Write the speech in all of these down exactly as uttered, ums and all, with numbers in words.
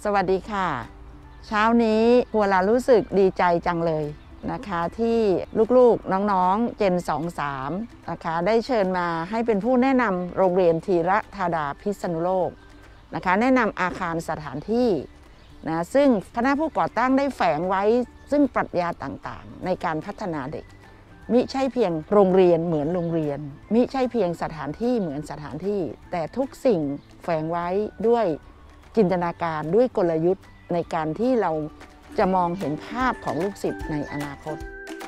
สวัสดีค่ะเช้านี้ครัวเรารู้สึกดีใจจังเลยนะคะที่ลูกๆน้องๆเจน สอง สาม นะคะได้เชิญมาให้เป็นผู้แนะนำโรงเรียนธีรธาดาพิษณุโลกนะคะแนะนำอาคารสถานที่นะซึ่งคณะผู้ก่อตั้งได้แฝงไว้ซึ่งปรัชญาต่างๆในการพัฒนาเด็กมิใช่เพียงโรงเรียนเหมือนโรงเรียนมิใช่เพียงสถานที่เหมือนสถานที่แต่ทุกสิ่งแฝงไว้ด้วยจินตนาการด้วยกลยุทธ์ในการที่เราจะมองเห็นภาพของลูกศิษย์ในอนาคต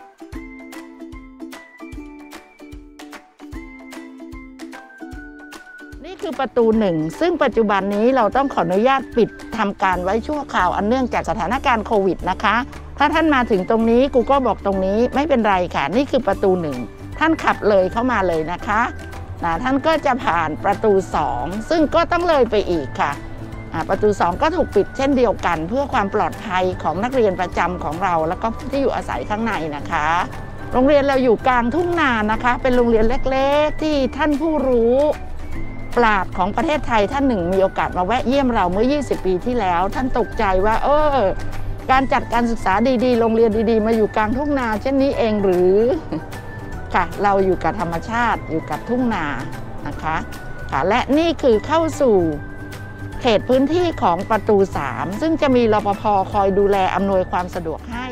นี่คือประตูหนึ่งซึ่งปัจจุบันนี้เราต้องขออนุญาตปิดทำการไว้ชั่วคราวอันเนื่องจากสถานการณ์โควิดนะคะถ้าท่านมาถึงตรงนี้กูก็บอกตรงนี้ไม่เป็นไรค่ะนี่คือประตูหนึ่งท่านขับเลยเข้ามาเลยนะคะนะท่านก็จะผ่านประตูสองซึ่งก็ต้องเลยไปอีกค่ะประตูสองก็ถูกปิดเช่นเดียวกันเพื่อความปลอดภัยของนักเรียนประจำของเราแล้วก็ผู้ที่อยู่อาศัยข้างในนะคะโรงเรียนเราอยู่กลางทุ่งนานะคะเป็นโรงเรียนเล็กๆที่ท่านผู้รู้ปราชญ์ของประเทศไทยท่านหนึ่งมีโอกาสมาแวะเยี่ยมเราเมื่อยี่สิบปีที่แล้วท่านตกใจว่าเออการจัดการศึกษาดีๆโรงเรียนดีๆมาอยู่กลางทุ่งนาเช่นนี้เองหรือค่ะเราอยู่กับธรรมชาติอยู่กับทุ่งนานะคะค่ะและนี่คือเข้าสู่เขตพื้นที่ของประตูสามซึ่งจะมีรปภ.คอยดูแลอำนวยความสะดวกให้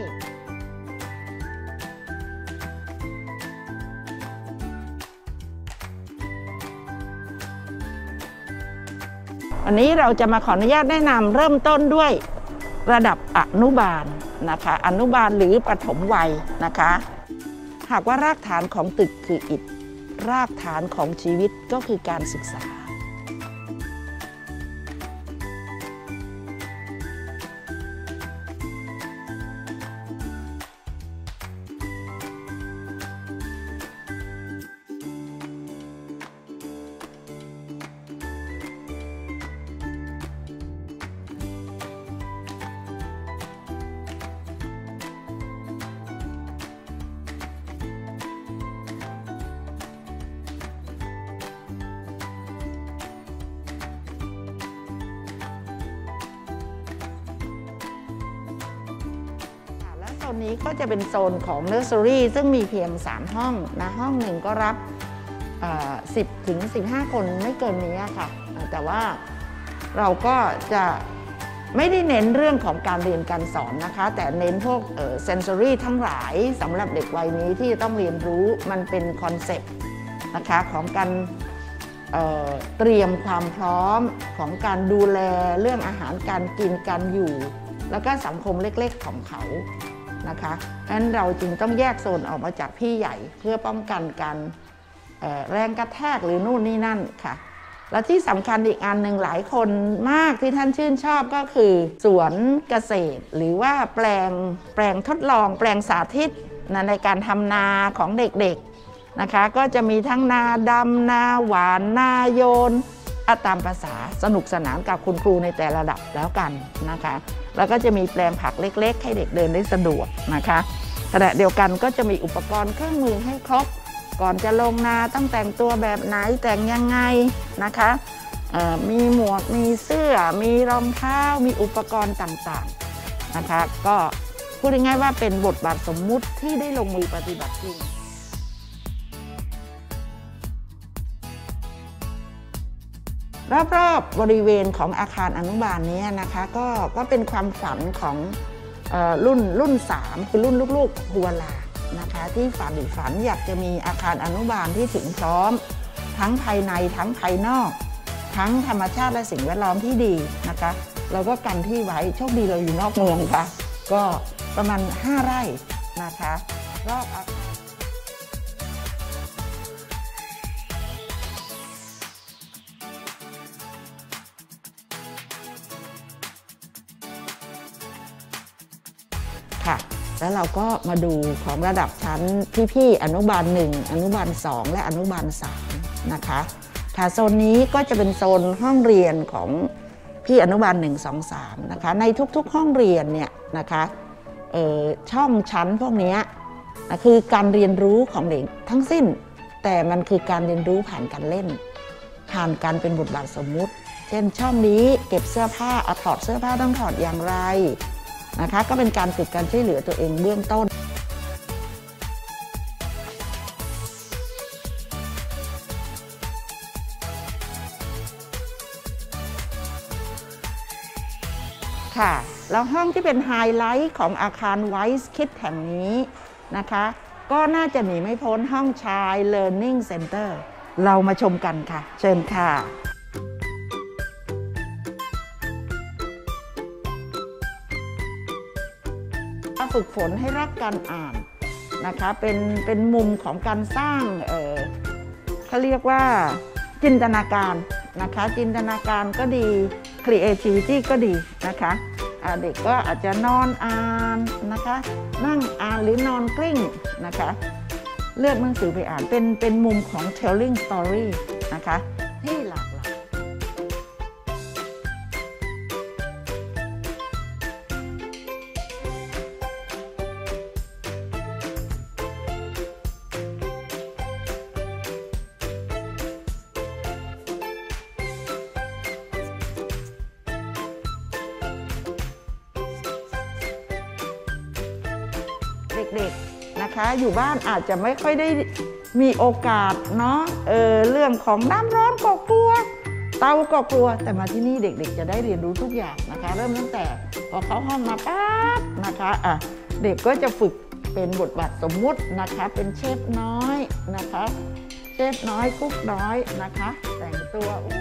วันนี้เราจะมาขออนุญาตแนะนำเริ่มต้นด้วยระดับอนุบาลนะคะอนุบาลหรือประถมวัยนะคะหากว่ารากฐานของตึกคืออิฐรากฐานของชีวิตก็คือการศึกษาโซนนี้ก็จะเป็นโซนของเนอร์เซอรี่ซึ่งมีเพียงสามห้องนะห้องหนึ่งก็รับสิบถึงสิบห้าคนไม่เกินนี้ค่ะแต่ว่าเราก็จะไม่ได้เน้นเรื่องของการเรียนการสอนนะคะแต่เน้นพวกเซนซอรี่ทั้งหลายสำหรับเด็กวัยนี้ที่จะต้องเรียนรู้มันเป็นคอนเซ็ปต์นะคะของการเเตรียมความพร้อมของการดูแลเรื่องอาหารการกินการอยู่แล้วก็สังคมเล็กๆของเขานะคะเพราะฉะนั้นเราจึงต้องแยกโซนออกมาจากพี่ใหญ่เพื่อป้องกันการแรงกระแทกหรือนู่นนี่นั่นค่ะและที่สำคัญอีกอันหนึ่งหลายคนมากที่ท่านชื่นชอบก็คือสวนเกษตรหรือว่าแปลงแปลงทดลองแปลงสาธิตนะในการทำนาของเด็กๆนะคะก็จะมีทั้งนาดำนาหวานนาโยนตามภาษาสนุกสนานกับคุณครูในแต่ระดับแล้วกันนะคะแล้วก็จะมีแปลงผักเล็กๆให้เด็กเดินได้สะดวกนะคะขณะเดียวกันก็จะมีอุปกรณ์เครื่องมือให้ครบก่อนจะลงนาต้องแต่งตัวแบบไหนแต่งยังไงนะคะมีหมวกมีเสื้อมีรองเท้ามีอุปกรณ์ต่างๆนะคะก็พูดง่ายๆว่าเป็นบทบาทสมมุติที่ได้ลงมือปฏิบัติจริงรอบๆบริเวณของอาคารอนุบาลนี้นะคะก็ก็เป็นความฝันของเอ่อรุ่นรุ่นสามคือรุ่นลูกๆครัวลานะคะที่ฝันฝันอยากจะมีอาคารอนุบาลที่ถึงพร้อมทั้งภายในทั้งภายนอกทั้งธรรมชาติและสิ่งแวดล้อมที่ดีนะคะเราก็กันที่ไว้โชคดีเราอยู่นอกเมืองค่ะก็ประมาณห้าไร่นะคะรอบค่ะแล้วเราก็มาดูของระดับชั้นพี่ๆอนุบาลหนึ่งอนุบาลสองและอนุบาลสามนะคะค่ะโซนนี้ก็จะเป็นโซนห้องเรียนของพี่อนุบาลหนึ่ง สอง สามนะคะในทุกๆห้องเรียนเนี่ยนะคะช่องชั้นพวกนี้คือการเรียนรู้ของเด็กทั้งสิ้นแต่มันคือการเรียนรู้ผ่านการเล่นผ่านการเป็นบทบาทสมมุติเช่นช่องนี้เก็บเสื้อผ้าเอาถอดเสื้อผ้าต้องถอดอย่างไรนะคะก็เป็นการฝึกการช่วยเหลือตัวเองเบื้องต้นค่ะแล้วห้องที่เป็นไฮไลท์ของอาคารไวส์คิดแห่งนี้นะคะก็น่าจะหนีไม่พ้นห้องชาย Learning Center เรามาชมกันค่ะเชิญค่ะฝึกฝนให้รักการอ่านนะคะเป็นเป็นมุมของการสร้างเอ่อเขาเรียกว่าจินตนาการนะคะจินตนาการก็ดี creativity ก็ดีนะคะเด็กก็อาจจะนอนอ่านนะคะนั่งอ่านหรือนอนกลิ้งนะคะเลือกหนังสือไปอ่านเป็นเป็นมุมของ telling story นะคะที่หลากหลายเด็กๆนะคะอยู่บ้านอาจจะไม่ค่อยได้มีโอกาสเนาะเออเรื่องของน้ำร้อนก็กลัวเตาก็กลัวแต่มาที่นี่เด็กๆจะได้เรียนรู้ทุกอย่างนะคะเริ่มตั้งแต่พอเข้าห้องมาปั๊บนะคะอ่ะเด็กก็จะฝึกเป็นบทบาทสมมุตินะคะเป็นเชฟน้อยนะคะเชฟน้อยกุ๊กน้อยนะคะแต่งตัวอู้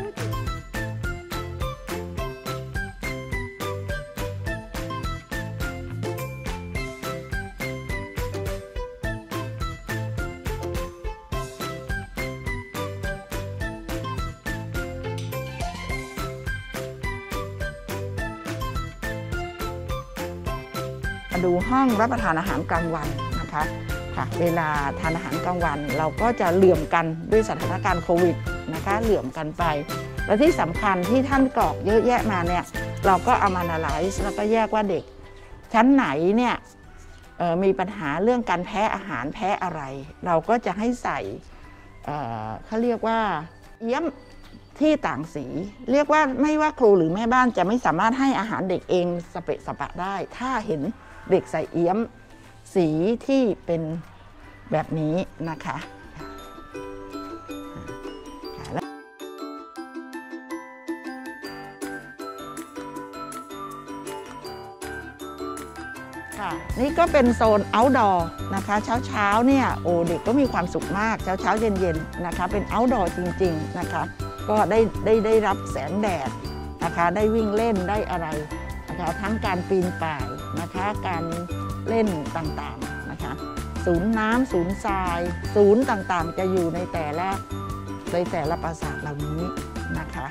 มาดูห้องรับประทานอาหารกลางวันนะคะค่ะเวลาทานอาหารกลางวันเราก็จะเหลื่อมกันด้วยสถานการณ์โควิดนะคะเหลื่อมกันไปและที่สำคัญที่ท่านกรอกเยอะแยะมาเนี่ยเราก็เอามา analyze แล้วก็แยกว่าเด็กชั้นไหนเนี่ยมีปัญหาเรื่องการแพ้อาหารแพ้อะไรเราก็จะให้ใส่เขาเรียกว่าเอี้ยมที่ต่างสีเรียกว่าไม่ว่าครูหรือแม่บ้านจะไม่สามารถให้อาหารเด็กเองสเปะสปะได้ถ้าเห็นเด็กใส่เอี้ยมสีที่เป็นแบบนี้นะคะค่ะนี่ก็เป็นโซน outdoor นะคะเช้าเช้าเนี่ยโอ้เด็กก็มีความสุขมากเช้าเช้าเย็นเย็นนะคะเป็น outdoor จริงๆนะคะก็ได้ได้ได้รับแสงแดดนะคะได้วิ่งเล่นได้อะไรนะคะทั้งการปีนป่ายนะคะการเล่นต่างๆนะคะศูนย์น้ำศูนย์ทรายศูนย์ต่างๆจะอยู่ในแต่ละในแต่ละปราสาทเหล่านี้นะคะ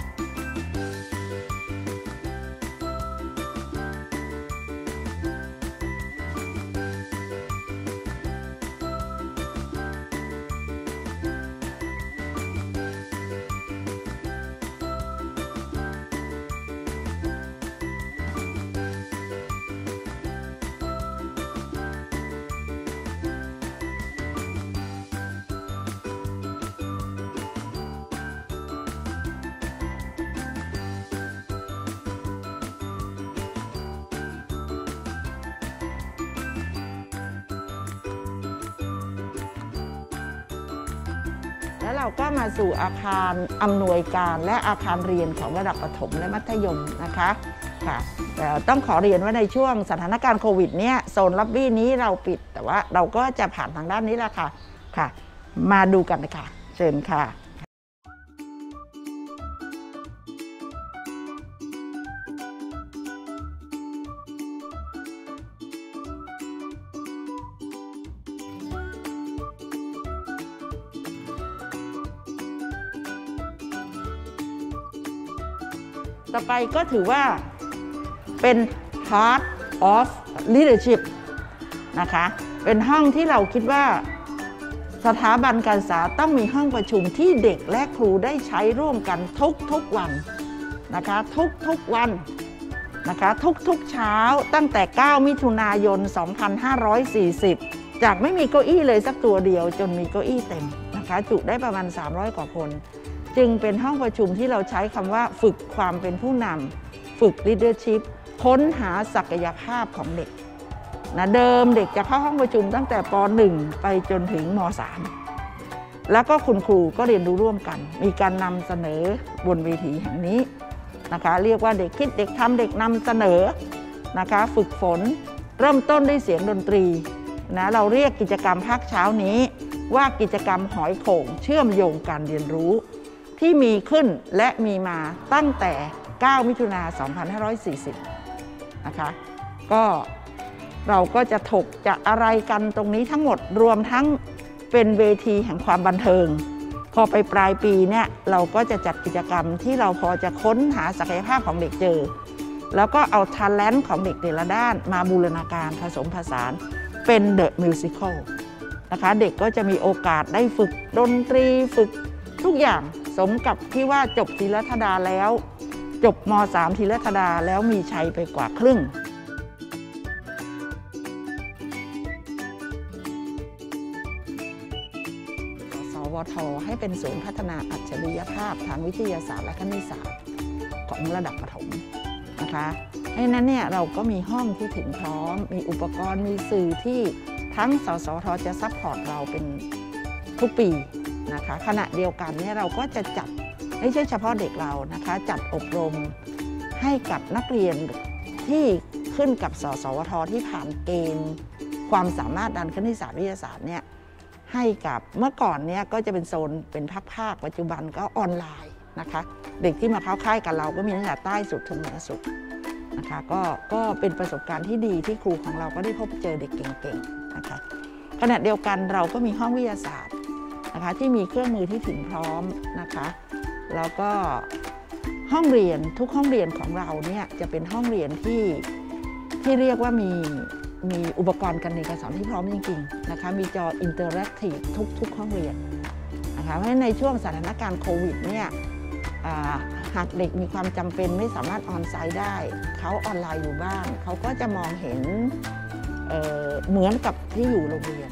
แล้วเราก็มาสู่อาคารอำนวยการและอาคารเรียนของระดับประถมและมัธยมนะคะค่ะแต่ต้องขอเรียนว่าในช่วงสถานการณ์โควิดเนี่ยโซนล็อบบี้นี้เราปิดแต่ว่าเราก็จะผ่านทางด้านนี้แหละค่ะค่ะมาดูกันเลยค่ะเชิญค่ะต่อไปก็ถือว่าเป็น Heart of Leadership นะคะเป็นห้องที่เราคิดว่าสถาบันการศึกษาต้องมีห้องประชุมที่เด็กและครูได้ใช้ร่วมกันทุกๆวันนะคะทุกๆวันนะคะทุกๆเช้าตั้งแต่เก้ามิถุนายนสองพันห้าร้อยสี่สิบจากไม่มีเก้าอี้เลยสักตัวเดียวจนมีเก้าอี้เต็มนะคะจุได้ประมาณสามร้อยกว่าคนจึงเป็นห้องประชุมที่เราใช้คำว่าฝึกความเป็นผู้นำฝึก leadership ค้นหาศักยภาพของเด็กนะเดิมเด็กจะเข้าห้องประชุมตั้งแต่ป หนึ่ง ไปจนถึงม สาม แล้วก็คุณครูก็เรียนรู้ร่วมกันมีการนำเสนอบนเวทีแห่งนี้นะคะเรียกว่าเด็กคิดเด็กทำเด็กนำเสนอนะคะฝึกฝนเริ่มต้นด้วยเสียงดนตรีนะเราเรียกกิจกรรมภาคเช้านี้ว่ากิจกรรมหอยโข่งเชื่อมโยงการเรียนรู้ที่มีขึ้นและมีมาตั้งแต่ เก้า มิถุนายน สองพันห้าร้อยสี่สิบ นะคะก็เราก็จะถกจะอะไรกันตรงนี้ทั้งหมดรวมทั้งเป็นเวทีแห่งความบันเทิงพอไปปลายปีเนี่ยเราก็จะจัดกิจกรรมที่เราพอจะค้นหาศักยภาพของเด็กเจอแล้วก็เอา talent ของเด็กแต่ละด้านมาบูรณาการผสมผสานเป็น The Musical นะคะเด็กก็จะมีโอกาสได้ฝึกดนตรีฝึกทุกอย่างสมกับที่ว่าจบธีรธดาแล้วจบม สาม ธีรธดาแล้วมีชัยไปกว่าครึ่งสวท.ให้เป็นศูนย์พัฒนาอัจฉริยภาพทางวิทยาศาสตร์และคณิตศาสตร์ของระดับประถมนะคะเพราะฉะนั้นเนี่ยเราก็มีห้องที่ถึงพร้อมมีอุปกรณ์มีสื่อที่ทั้งสสท.จะซัพพอร์ตเราเป็นทุกปีนะคะขณะเดียวกันเนี่ยเราก็จะจัดไม่ใช่เฉพาะเด็กเรานะคะจัดอบรมให้กับนักเรียนที่ขึ้นกับสสวท.ที่ผ่านเกณฑ์ความสามารถด้านคณิตศาสตร์วิทยาศาสตร์เนี่ยให้กับเมื่อก่อนเนี่ยก็จะเป็นโซนเป็นภาคๆปัจจุบันก็ออนไลน์นะคะเด็กที่มาเข้าค่ายกับเราก็มีตั้งแต่ใต้สุดถึงเหนือสุดนะคะก็ก็เป็นประสบการณ์ที่ดีที่ครูของเราก็ได้พบเจอเด็กเก่งๆนะคะขณะเดียวกันเราก็มีห้องวิทยาศาสตร์นะคะที่มีเครื่องมือที่ถึงพร้อมนะคะแล้วก็ห้องเรียนทุกห้องเรียนของเราเนี่ยจะเป็นห้องเรียนที่ที่เรียกว่ามีมีอุปกรณ์การเรียนการสอนที่พร้อมจริงๆนะคะมีจออินเตอร์แอคทีฟทุกทุกห้องเรียนนะคะเพราะฉะนั้นในช่วงสถานการณ์โควิดเนี่ยหากเด็กมีความจำเป็นไม่สามารถออนไซต์ได้เขาออนไลน์อยู่บ้านเขาก็จะมองเห็น เอ่อ เหมือนกับที่อยู่โรงเรียน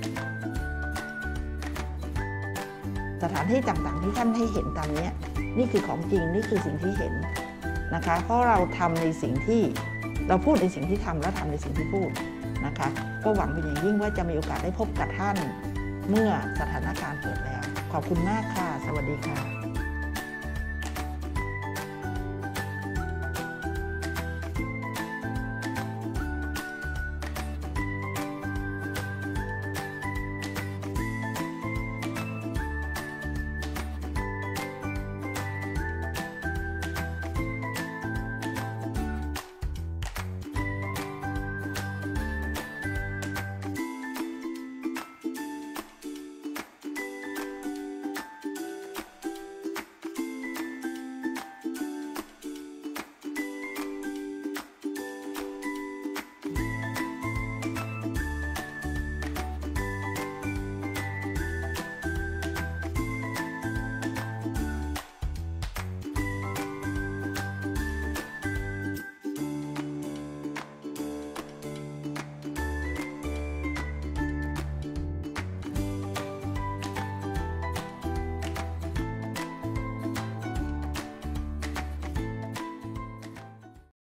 สถานที่ต่างๆที่ท่านให้เห็นตามนี้นี่คือของจริงนี่คือสิ่งที่เห็นนะคะเพราะเราทำในสิ่งที่เราพูดในสิ่งที่ทำและทำในสิ่งที่พูดนะคะก็หวังเป็นอย่างยิ่งว่าจะมีโอกาสได้พบกับท่านเมื่อสถานการณ์เปิดแล้วขอบคุณมากค่ะสวัสดีค่ะ